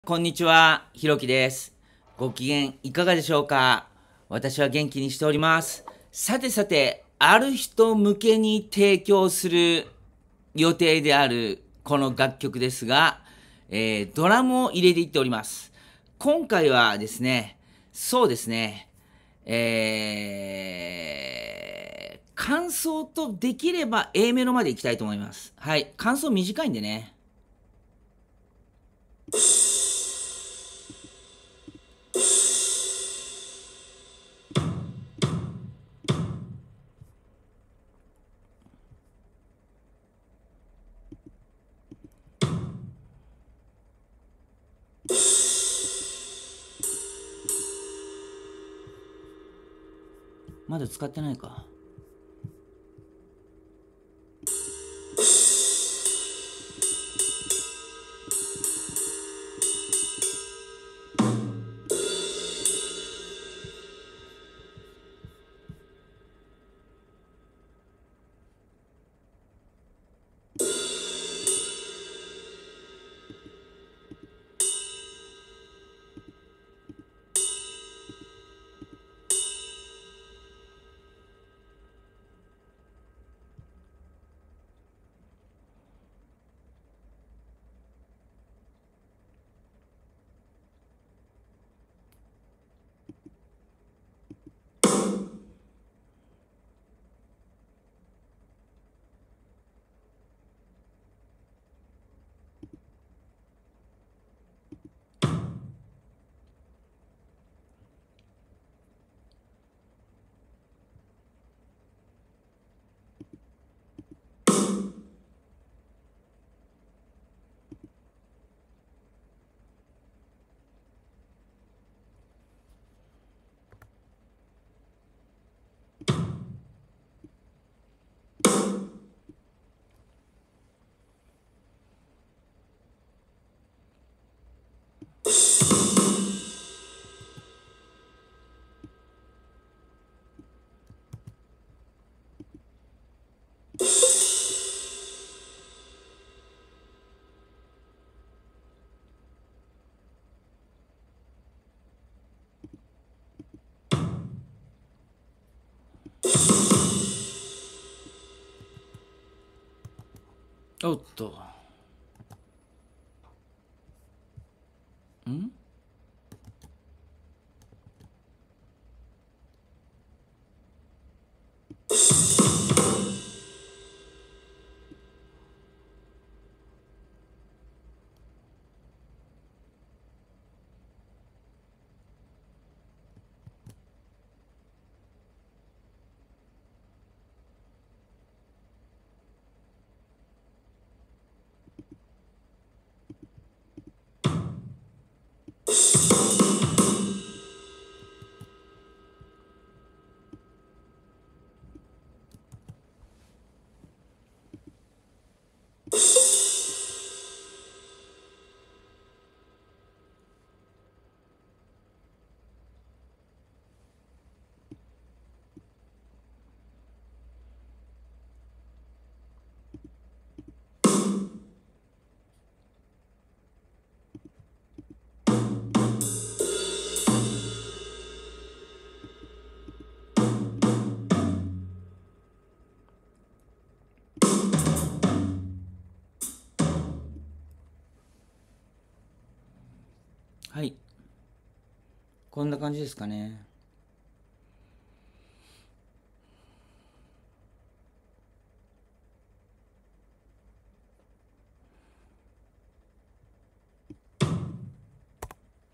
こんにちは、ひろきです。ご機嫌いかがでしょうか？私は元気にしております。さて、ある人向けに提供する予定であるこの楽曲ですが、ドラムを入れていっております。今回はですね、そうですね、感想とできれば A メロまでいきたいと思います。はい、感想短いんでね。まだ使ってないか。おっと。んはい。こんな感じですかね。うん。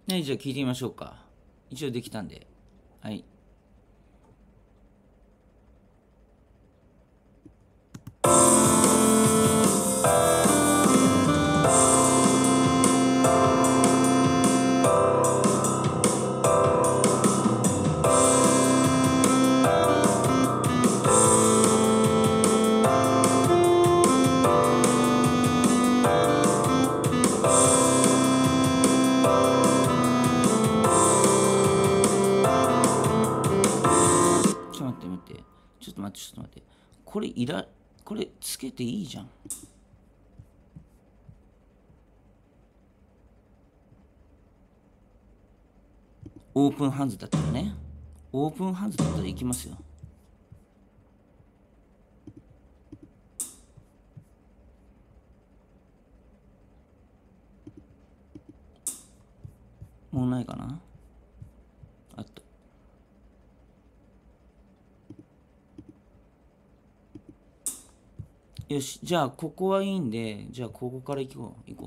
はい、じゃあ聞いてみましょうか。一応できたんで。はい。ちょっと待って。ちょっと待って。これつけていいじゃん。オープンハンズだったらね。オープンハンズだったらいきますよ。もうないかな。あった。よし、じゃあここはいいんで、じゃあここから行こう。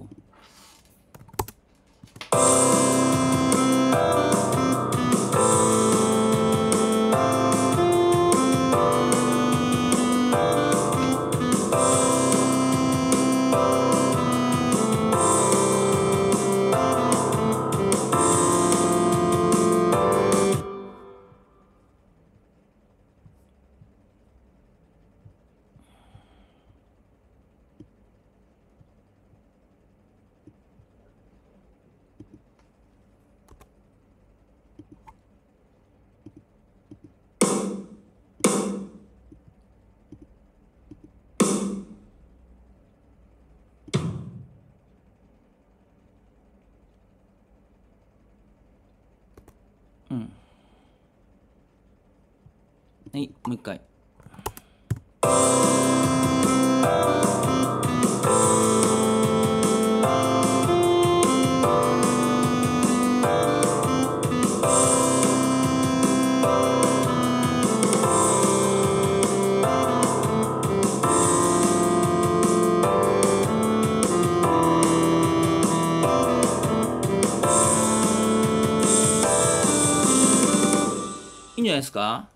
うん。はい、もう一回。いいんじゃないですか。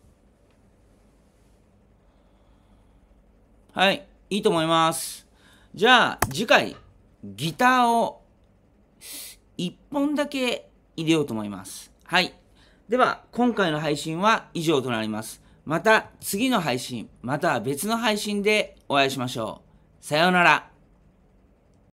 はい、いいと思います。じゃあ、次回、ギターを1本だけ入れようと思います。はい。では、今回の配信は以上となります。また次の配信、または別の配信でお会いしましょう。さようなら。